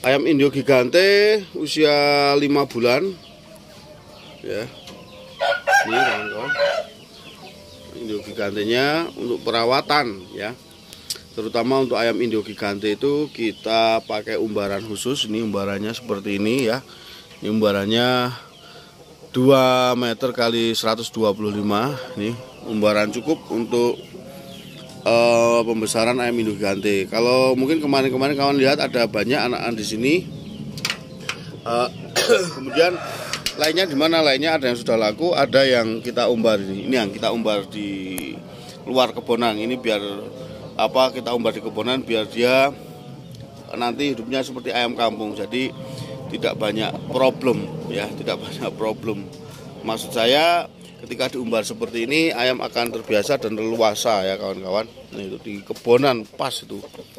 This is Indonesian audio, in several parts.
Ayam Indo Gigante usia 5 bulan ya. Ini kawan-kawan, Indo Gigantenya untuk perawatan ya. Terutama untuk ayam Indo Gigante itu kita pakai umbaran khusus. Ini umbarannya seperti ini ya. Ini umbarannya 2 meter kali 125. Nih umbaran cukup untuk pembesaran ayam Indo Gigante. Kalau mungkin kemarin-kemarin kawan lihat ada banyak anak-anak di sini. Kemudian lainnya di mana? Lainnya ada yang sudah laku, ada yang kita umbar ini. Ini yang kita umbar di luar kebonan. Ini biar kita umbar di kebonan biar dia nanti hidupnya seperti ayam kampung. Jadi tidak banyak problem ya, tidak banyak problem. Maksud saya ketika diumbar seperti ini ayam akan terbiasa dan leluasa ya kawan-kawan. Nah, itu di kebonan pas itu.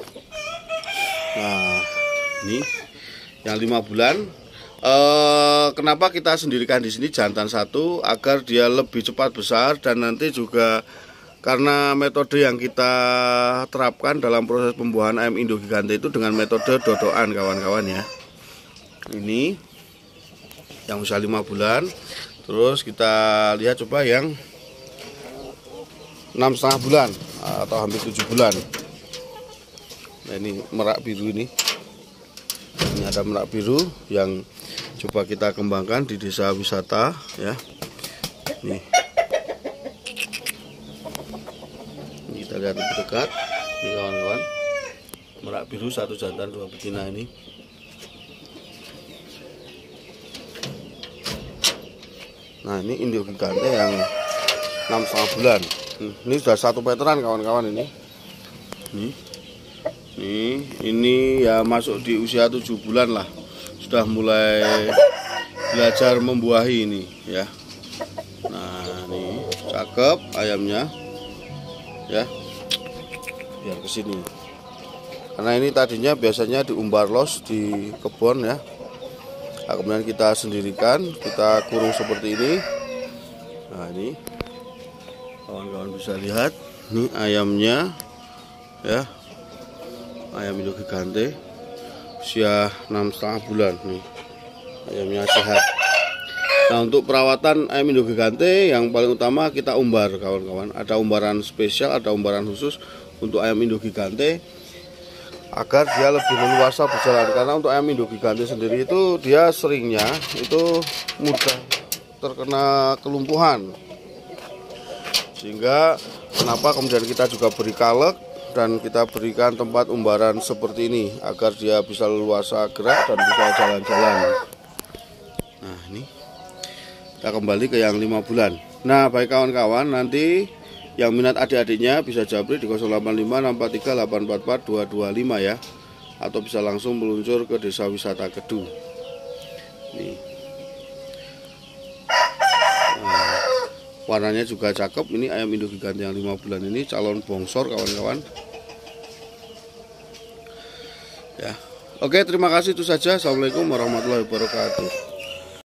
Nah, ini yang 5 bulan. Kenapa kita sendirikan di sini jantan satu agar dia lebih cepat besar, dan nanti juga karena metode yang kita terapkan dalam proses pembuahan ayam Indo Gigante itu dengan metode dodokan kawan-kawan ya. Ini yang usia 5 bulan. Terus kita lihat coba yang 6,5 bulan atau hampir 7 bulan. Nah, ini merak biru ini. Ini ada merak biru yang coba kita kembangkan di desa wisata ya. Nih. Ini kita lihat lebih dekat. Ini kawan-kawan. Merak biru, 1 jantan 2 betina ini. Nah, ini Indo Gigante yang 6,5 bulan. Ini sudah 1 meteran kawan-kawan ini. Ini ya masuk di usia 7 bulan lah. Sudah mulai belajar membuahi ini ya. Nah, ini cakep ayamnya. Ya. Biar ke sini. Karena ini tadinya biasanya diumbar los di kebun ya. Nah, kemudian kita sendirikan, kita kurung seperti ini. Nah, ini kawan-kawan bisa lihat, ini ayamnya ya, ayam Indo Gigante usia 6,5 bulan nih, ayamnya sehat. Nah, untuk perawatan ayam Indo Gigante yang paling utama kita umbar kawan-kawan. Ada umbaran spesial, ada umbaran khusus untuk ayam Indo Gigante agar dia lebih leluasa berjalan. Karena untuk ayam Indo Gigante sendiri itu dia seringnya itu mudah terkena kelumpuhan, sehingga kenapa kemudian kita juga beri kalek dan kita berikan tempat umbaran seperti ini agar dia bisa leluasa gerak dan bisa jalan-jalan. Nah, ini kita kembali ke yang 5 bulan. Nah, baik kawan-kawan, nanti yang minat adik-adiknya bisa japri di 085643844225 ya, atau bisa langsung meluncur ke desa wisata Kedu. Nih. Nah, warnanya juga cakep. Ini ayam Indo Gigante yang 5 bulan ini calon bongsor kawan-kawan. Ya. Oke, terima kasih, itu saja. Assalamualaikum warahmatullahi wabarakatuh.